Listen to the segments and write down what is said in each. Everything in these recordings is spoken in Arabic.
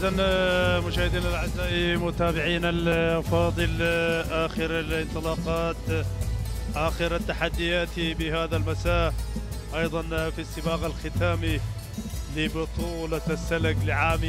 إذن مشاهدينا الأعزاء متابعينا الفاضل، آخر الانطلاقات، آخر التحديات بهذا المساء، أيضا في السباق الختامي لبطولة السلق لعام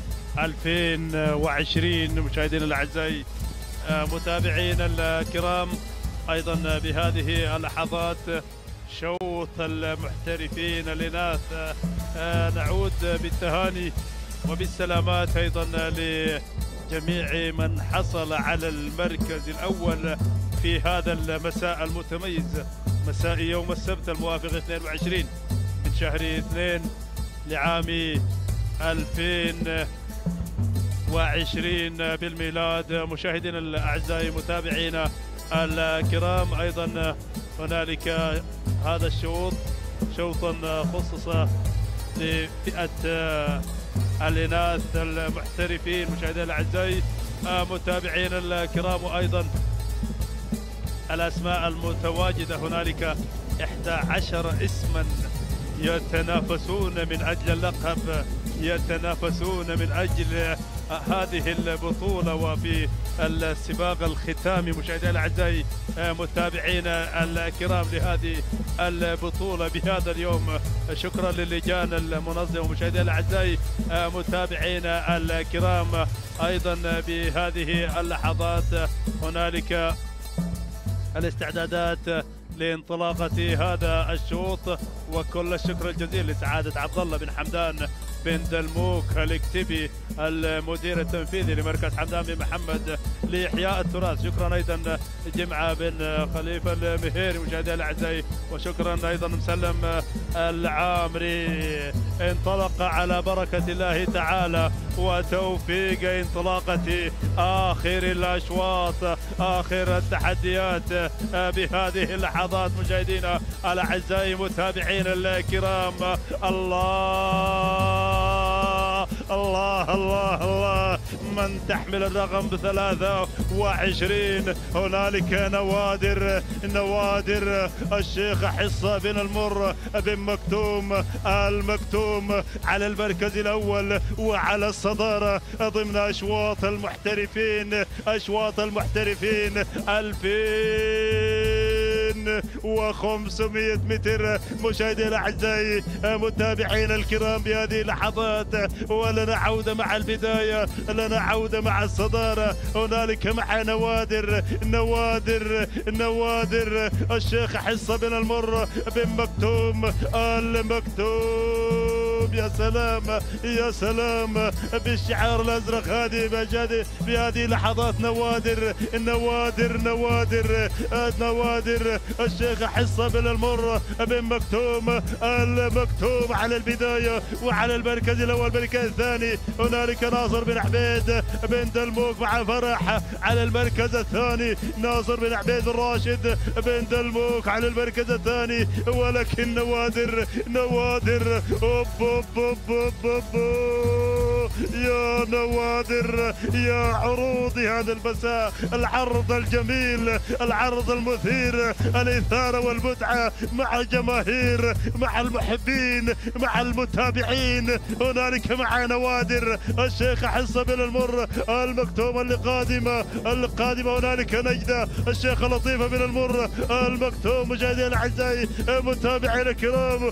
2020. مشاهدينا الأعزاء متابعينا الكرام، أيضا بهذه اللحظات شوط المحترفين الإناث، نعود بالتهاني وبالسلامات أيضا لجميع من حصل على المركز الأول في هذا المساء المتميز، مساء يوم السبت الموافق 22 من شهر 2 لعام 2020 بالميلاد. مشاهدينا الأعزاء متابعينا الكرام، أيضا هنالك هذا الشوط شوطا خصص لفئة الإناث المحترفين. مشاهدينا الأعزاء متابعينا الكرام، وأيضا الأسماء المتواجدة هنالك 11 اسما يتنافسون من أجل اللقب، يتنافسون من أجل هذه البطولة وفي السباق الختامي. مشاهدينا الأعزاء متابعينا الكرام لهذه البطولة بهذا اليوم، شكرا للجان المنظمة. مشاهدينا الأعزاء متابعينا الكرام، أيضا بهذه اللحظات هنالك الاستعدادات لانطلاقة هذا الشوط، وكل الشكر الجزيل لسعادة عبد الله بن حمدان بن دلموك الاكتبي المدير التنفيذي لمركز حمدان بن محمد لإحياء التراث. شكرا أيضا جمعة بن خليفة المهيري. مشاهدينا الأعزاء وشكرا أيضا مسلم العامري. انطلق على بركة الله تعالى وتوفيق انطلاقة آخر الأشواط، آخر التحديات بهذه اللحظات. مشاهدينا الأعزاء متابعينا الكرام، الله الله الله من تحمل الرقم ب23. هنالك نوادر الشيخ حصة بن المر بن مكتوم المكتوم على المركز الأول وعلى الصدارة ضمن أشواط المحترفين، أشواط المحترفين 2500 متر. مشاهدينا الأعزاء متابعينا الكرام بهذه اللحظات، ولنا عودة مع البداية، لنا عودة مع الصدارة. هنالك مع نوادر الشيخ حصة بن المر بن مكتوم المكتوم. يا سلام يا سلام بالشعار الأزرق هذه بهذه اللحظات. نوادر الشيخ حصة بن المر بن مكتوم المكتوم على البداية وعلى المركز الأول. المركز الثاني هنالك ناصر بن عبيد بن دلموك مع فرح على المركز الثاني. ناصر بن عبيد الراشد بن دلموك على المركز الثاني، ولكن نوادر يا نوادر يا عروضي هذا المساء. العرض الجميل، العرض المثير، الإثارة والمتعة مع الجماهير، مع المحبين، مع المتابعين. هنالك مع نوادر الشيخ حصة بن المر المكتوم اللي قادمة. هنالك نجدة الشيخ لطيفة بن المر المكتوم. مشاهدينا الأعزاء متابعينا الكرام،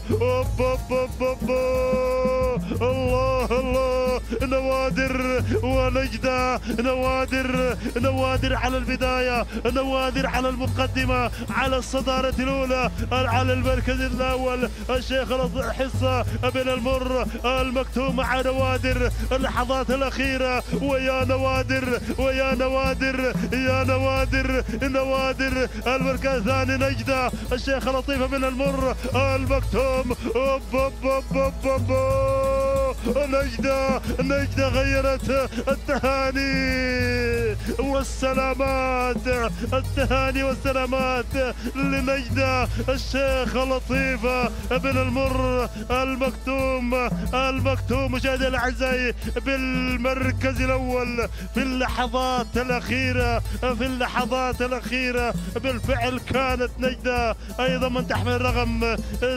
الله نوادر ونجدة. نوادر على البداية، نوادر على المقدمة، على الصدارة الأولى، على المركز الأول الشيخ حصة بن المر المكتوم مع نوادر. اللحظات الأخيرة، ويا نوادر نوادر المركز الثاني نجدة الشيخ لطيفة بن المر المكتوم. نجدة غيرت التهاني. والسلامات، التهاني والسلامات لنجدة الشيخ لطيفة بن المر المكتوم مشاهدينا الأعزاء بالمركز الأول في اللحظات الأخيرة بالفعل كانت نجدة أيضا من تحمل رقم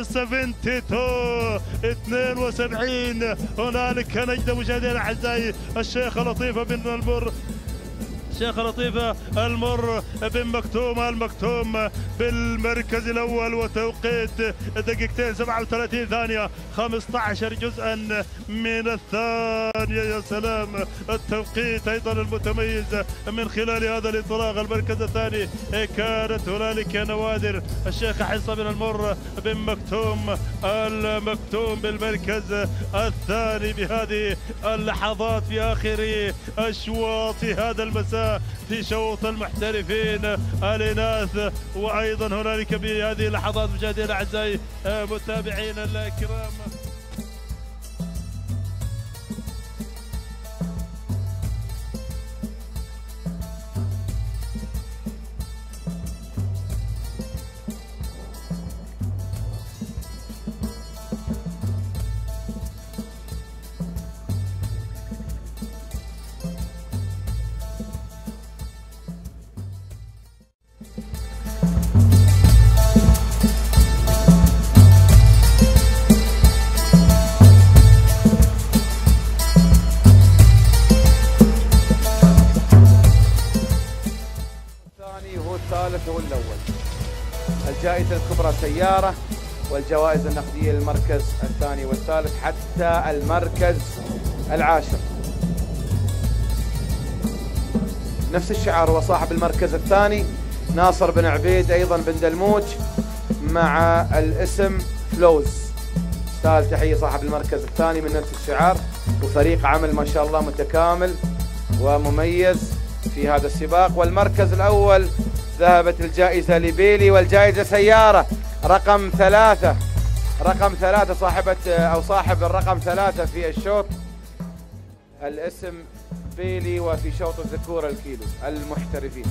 72. هنالك نجدة مشاهدينا الأعزاء الشيخ لطيفة بن المر، الشيخ لطيفة المر بن المكتوم بالمركز الأول، وتوقيت دقيقتين 37 ثانية 15 جزءا من الثانية. يا سلام، التوقيت أيضا المتميز من خلال هذا الانطلاق. المركز الثاني كانت هنالك نوادر الشيخ حصة بن المر بن المكتوم بالمركز الثاني بهذه اللحظات في آخر أشواط هذا المساء في شوط المحترفين الإناث. وأيضا هنالك بهذه اللحظات مشاهدينا الأعزاء متابعينا الكرام الثالث والأول. الجائزة الكبرى سيارة، والجوائز النقدية للمركز الثاني والثالث حتى المركز العاشر. نفس الشعار هو صاحب المركز الثاني ناصر بن عبيد أيضا بن دلموج مع الاسم فلوز. تال تحية صاحب المركز الثاني من نفس الشعار، وفريق عمل ما شاء الله متكامل ومميز في هذا السباق. والمركز الأول ذهبت الجائزة لبيلي، والجائزة سيارة رقم 3 صاحبة أو صاحب الرقم 3 في الشوط الاسم بيلي، وفي شوط الذكور الكيلو المحترفين.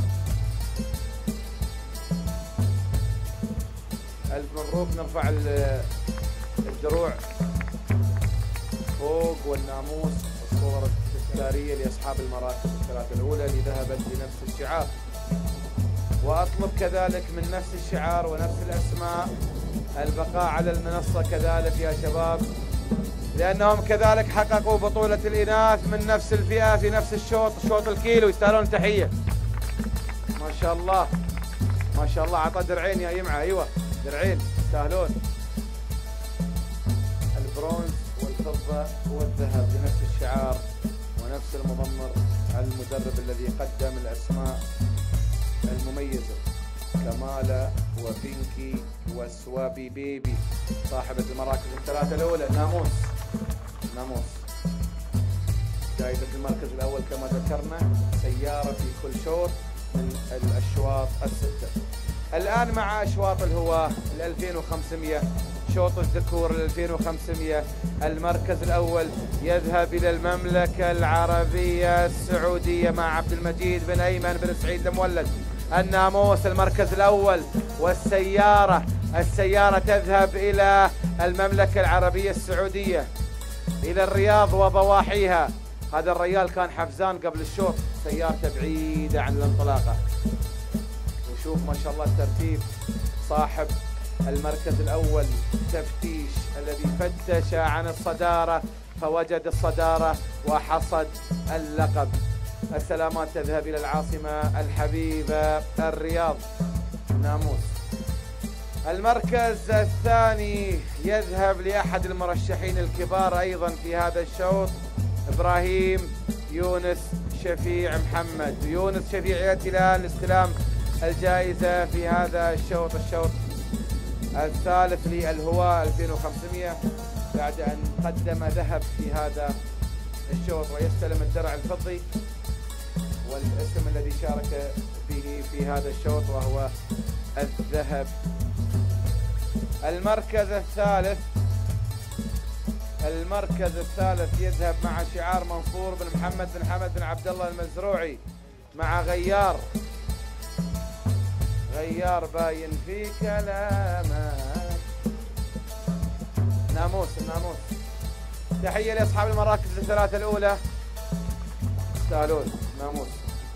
ألف مبروك. نرفع الدروع فوق والناموس الصور التذكارية لأصحاب المراكز الثلاثة الأولى اللي ذهبت بنفس الشعار. وأطلب كذلك من نفس الشعار ونفس الأسماء البقاء على المنصة كذلك يا شباب، لأنهم كذلك حققوا بطولة الإناث من نفس الفئة في نفس الشوط، شوط الكيلو، يستاهلون تحية. ما شاء الله ما شاء الله. عطى درعين يا يمعة، أيوة درعين يستاهلون. البرونز والفضة والذهب بنفس الشعار ونفس المضمر. المدرب الذي قدم الأسماء المميزة كمالة وبينكي وسوابي بيبي صاحبة المراكز الثلاثة الأولى. ناموس جائزة المركز الأول كما ذكرنا سيارة في كل شوط من الأشواط الستة. الآن مع أشواط الهواة 2500، شوط الذكور 2500. المركز الأول يذهب إلى المملكة العربية السعودية مع عبد المجيد بن أيمن بن سعيد المولد. الناموس المركز الأول، والسيارة تذهب إلى المملكة العربية السعودية، إلى الرياض وضواحيها. هذا الريال كان حفزان قبل الشوط، سيارته بعيدة عن الانطلاقة. وشوف ما شاء الله الترتيب. صاحب المركز الأول تفتيش الذي فتش عن الصدارة فوجد الصدارة وحصد اللقب. السلامات تذهب إلى العاصمة الحبيبة الرياض. ناموس. المركز الثاني يذهب لأحد المرشحين الكبار أيضا في هذا الشوط، إبراهيم يونس شفيع محمد. يونس شفيع يأتي الآن لاستلام الجائزة في هذا الشوط الثالث للهواة 2500 بعد أن قدم ذهب في هذا الشوط، ويستلم الدرع الفضي والاسم الذي شارك به في هذا الشوط وهو الذهب. المركز الثالث يذهب مع شعار منصور بن محمد بن عبد الله المزروعي، مع غيار. غيار باين في كلامك. ناموس الناموس. تحية لأصحاب المراكز الثلاثة الأولى. يستاهلون. ناموس.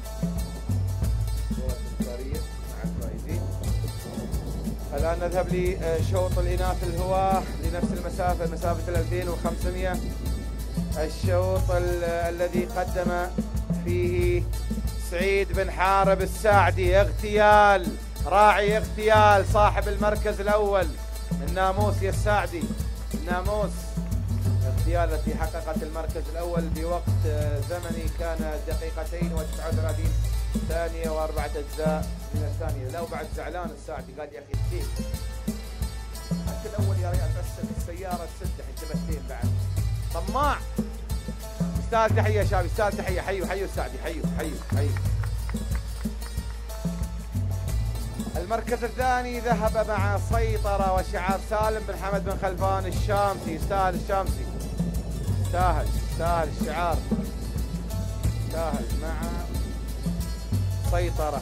مع الفائزين. الآن نذهب لشوط الإناث الهواة لنفس المسافة، مسافة 2500. الشوط الذي قدم فيه سعيد بن حارب الساعدي اغتيال، راعي اغتيال صاحب المركز الأول. الناموس يا الساعدي. الناموس اغتيال التي حققت المركز الأول بوقت زمني كان 2:39 ثانية و4 أجزاء من الثانية. لو بعد زعلان الساعدي قال يا أخي الدين حتى الأول يا ريال بس السيارة تسدح انتبهتين بعد. طماع. يستاهل تحية يا شباب، يستاهل تحية. حيوا الساعدي. حيوا. المركز الثاني ذهب مع سيطرة وشعار سالم بن حمد بن خلفان الشامسي. يستاهل الشامسي. يستاهل الشعار. يستاهل مع سيطرة.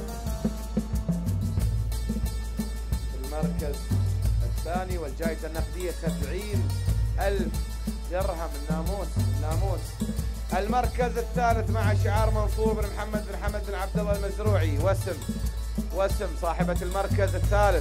المركز الثاني والجائزة النقدية 70,000 درهم. الناموس. المركز الثالث مع شعار منصور بن محمد بن حمد بن عبد الله المزروعي. وسم صاحبة المركز الثالث.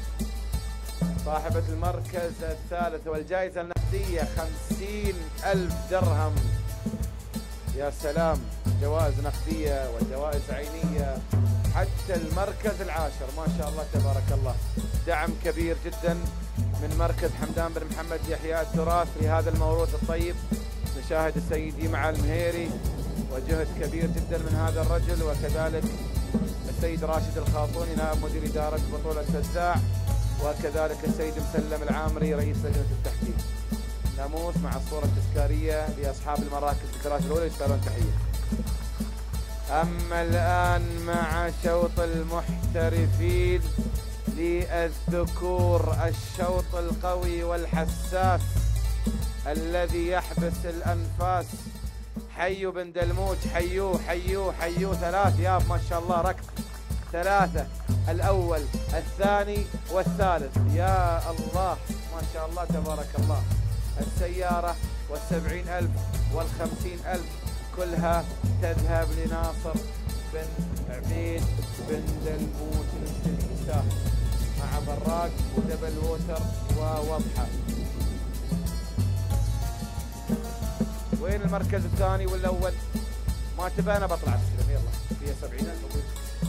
والجائزة النقدية 50,000 درهم. يا سلام، جوائز نقدية وجوائز عينية حتى المركز العاشر. ما شاء الله تبارك الله. دعم كبير جدا من مركز حمدان بن محمد يحيى التراث لهذا الموروث الطيب. نشاهد السيد يمع المهيري وجهد كبير جدا من هذا الرجل، وكذلك السيد راشد الخاطوني نائب مدير إدارة بطولة فزاع، وكذلك السيد مسلم العامري رئيس لجنة التحكيم. ناموس مع الصورة التذكارية لأصحاب المراكز الثلاث الأولى. يستاهلون تحية. أما الآن مع شوط المحترفين للذكور، الشوط القوي والحساس الذي يحبس الأنفاس. حيوا بن دلموج. حيوا 3 ياب ما شاء الله ركض 3، الأول الثاني والثالث. يا الله ما شاء الله تبارك الله. السيارة وال70,000 وال50,000 كلها تذهب لناصر بن عبيد بن دلموج المستهل مع براق ودبل ووتر ووضحة. وين المركز الثاني والأول؟ ما تبانا بطلع السلم. يلا فيها 70,000.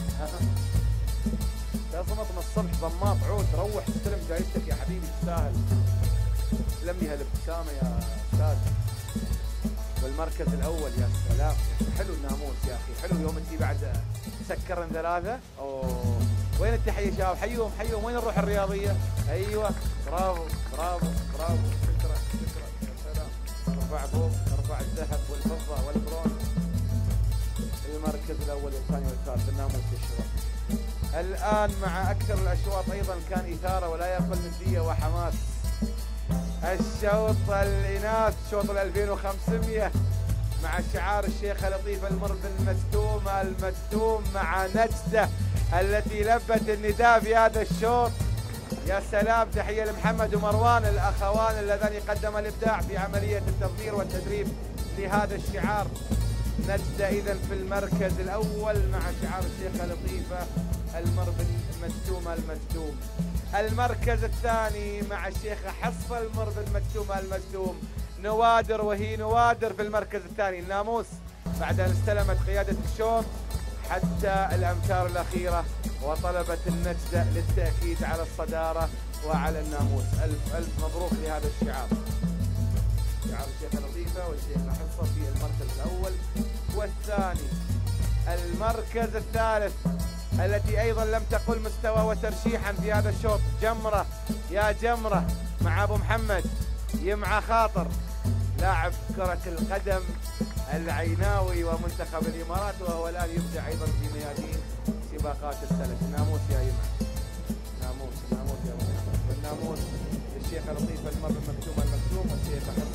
تصمت من الصبح ضماط عود. روح استلم جايزتك يا حبيبي. تستاهل. استلم لي هالابتسامة يا أستاذ. والمركز الأول يا سلام. حلو الناموس يا أخي. حلو يوم انتي بعد سكرن 3. أوه. وين التحية يا شباب؟ حيوهم. وين الروح الرياضية؟ أيوة برافو. شكرا يا سلام. ارفع فوق، ارفع الذهب والفضة والبرون. المركز الأول والثاني والثالث. الناموس يا شباب. الآن مع أكثر الأشواط أيضا كان إثارة ولا يقل ندية وحماس. الشوط الإناث شوط 2500 مع شعار الشيخة لطيفة المر المكتوم مع نجدة التي لبت النداء في هذا الشوط. يا سلام. تحية لمحمد ومروان الأخوان اللذان قدم الإبداع في عملية التطوير والتدريب لهذا الشعار. نجدة إذن في المركز الأول مع شعار الشيخة لطيفة المر المكتوم. المركز الثاني مع الشيخة حصة المر المكتوم. نوادر، وهي نوادر في المركز الثاني. الناموس بعد أن استلمت قيادة الشوط حتى الأمتار الأخيرة وطلبت النجدة للتأكيد على الصدارة وعلى الناموس. ألف مبروك لهذا الشعار. شعار الشيخة لطيفة والشيخة حصة في المركز الأول والثاني. المركز الثالث التي أيضا لم تقل مستوى وترشيحا في هذا الشوط. جمرة يا جمرة مع أبو محمد يمع خاطر لاعب كرة القدم العيناوي ومنتخب الإمارات، وهو الآن يبدع أيضا في ميادين سباقات السلك. ناموس يا يمع. ناموس يا محمد. والناموس الشيخة لطيفة المر المكتوم والشيخة حصة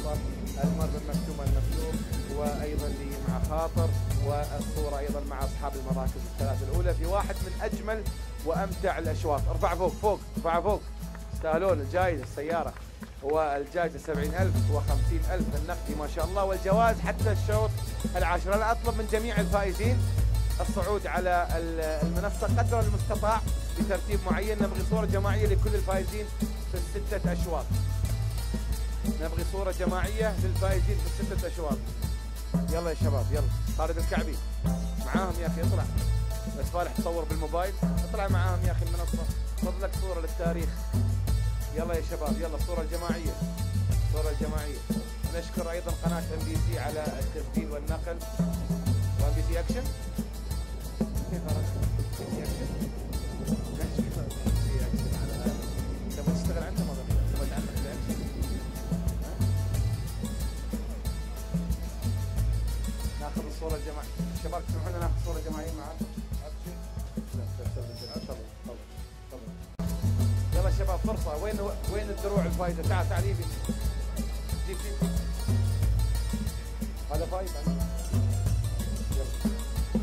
المر بن مكتوم المكتوم، وايضا لي مع خاطر، والصوره ايضا مع اصحاب المراكز الثلاثه الاولى في واحد من اجمل وامتع الاشواط. ارفع فوق فوق، ارفع فوق، يستاهلون الجائزه السياره، والجائزه 70,000 و50,000 النقدي ما شاء الله، والجوائز حتى الشوط العاشر. انا اطلب من جميع الفائزين الصعود على المنصه قدر المستطاع بترتيب معين. نبغي صوره جماعيه لكل الفائزين في الستة اشواط. نبغي صورة جماعية للفائزين في الستة أشواط. يلا يا شباب يلا. خالد الكعبي معاهم يا أخي، اطلع. بس فالح تصور بالموبايل، اطلع معاهم يا أخي المنصة، خذ لك صورة للتاريخ. يلا يا شباب يلا الصورة الجماعية، الصورة الجماعية. نشكر أيضا قناة MBC على التسجيل والنقل، وMBC أكشن. كيف MBC أكشن؟ نشكر MBC أكشن على هذا. تبغى تشتغل عندهم ولا تبغى تعلق بأكشن؟ ناخذ الصورة الجماعية. شباب تسمحون لنا ناخذ صورة جماعية معاك؟ تفضل تفضل. يلا شباب فرصة. وين الدروع الفايزة؟ تعال تعال يبي. جيب. هذا فايز أنا. يلا.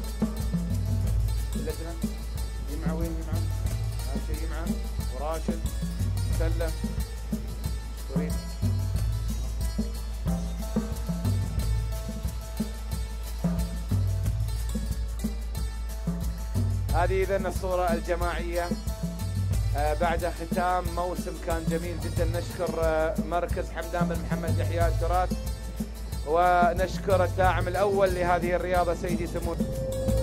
اللجنة يمعة وين يمعة؟ أهم شيء يمعة وراشد مسلم وريد. هذه إذن الصورة الجماعية بعد ختام موسم كان جميل جدا. نشكر مركز حمدان بن محمد يحيى التراث، ونشكر الداعم الأول لهذه الرياضة سيدي سمو